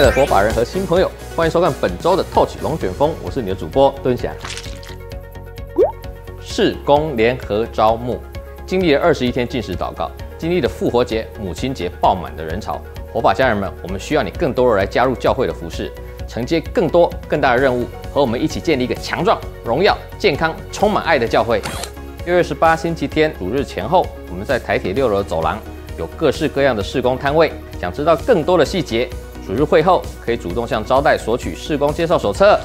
的火把人和新朋友，欢迎收看本周的 Touch 龙卷风，我是你的主播敦祥。事工联合招募，经历了21天禁食祷告，经历了复活节、母亲节爆满的人潮，火把家人们，我们需要你更多的来加入教会的服事，承接更多更大的任务，和我们一起建立一个强壮、荣耀、健康、充满爱的教会。6月18星期天主日前后，我们在台铁6楼的走廊有各式各样的事工摊位。想知道更多的细节，主日会后可以主动向招待索取事工介绍手册。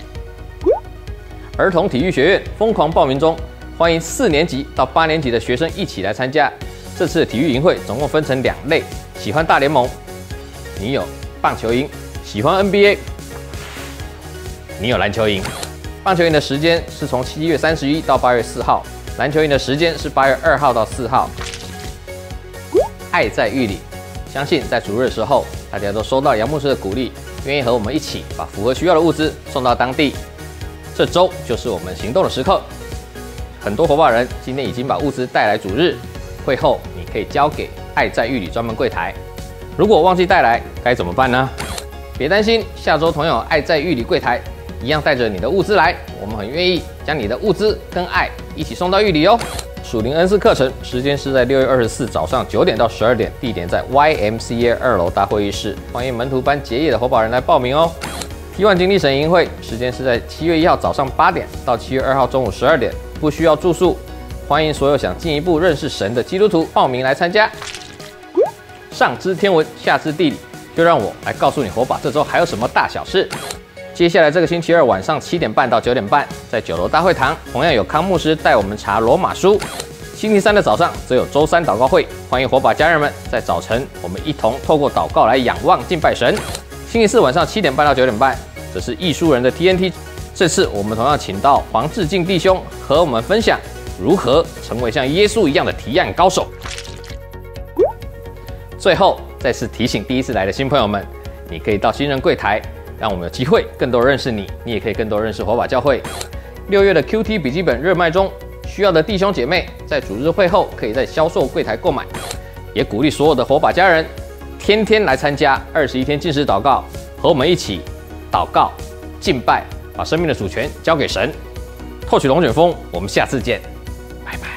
儿童体育学院疯狂报名中，欢迎4年级到8年级的学生一起来参加。这次的体育营会总共分成2类，喜欢大联盟，你有棒球营；喜欢 NBA， 你有篮球营。棒球营的时间是从7月31到8月4号，篮球营的时间是8月2号到4号。爱在玉里。相信在主日的时候，大家都收到杨牧师的鼓励，愿意和我们一起把符合需要的物资送到当地。这周就是我们行动的时刻。很多火把人今天已经把物资带来主日，会后你可以交给爱在玉里专门柜台。如果忘记带来，该怎么办呢？别担心，下周同样有爱在玉里柜台，一样带着你的物资来，我们很愿意将你的物资跟爱一起送到玉里哦。属灵恩赐课程时间是在6月24早上9点到12点，地点在 YMCA 2楼大会议室，欢迎门徒班结业的火把人来报名哦。T1 经历神营会时间是在7月1号早上8点到7月2号中午12点，不需要住宿，欢迎所有想进一步认识神的基督徒报名来参加。上知天文，下知地理，就让我来告诉你火把这周还有什么大小事。接下来这个星期二晚上7点半到9点半，在9楼大会堂，同样有康牧师带我们查罗马书。星期三的早上则有周三祷告会，欢迎火把家人们在早晨，我们一同透过祷告来仰望敬拜神。星期四晚上7点半到9点半，这是艺术人的 TNT。这次我们同样请到黄志敬弟兄和我们分享如何成为像耶稣一样的提案高手。最后再次提醒第一次来的新朋友们，你可以到新人柜台，让我们有机会更多认识你，你也可以更多认识火把教会。6月的 QT 笔记本热卖中，需要的弟兄姐妹在主日会后可以在销售柜台购买，也鼓励所有的火把家人天天来参加21天禁食祷告，和我们一起祷告敬拜，把生命的主权交给神。Touch 龙卷风，我们下次见，拜拜。